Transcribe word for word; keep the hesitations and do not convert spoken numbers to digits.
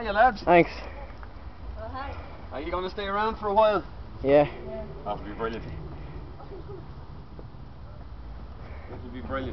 Hiya lads. Thanks. Oh, hi. Are you going to stay around for a while? Yeah. That'll be brilliant. That'll be brilliant.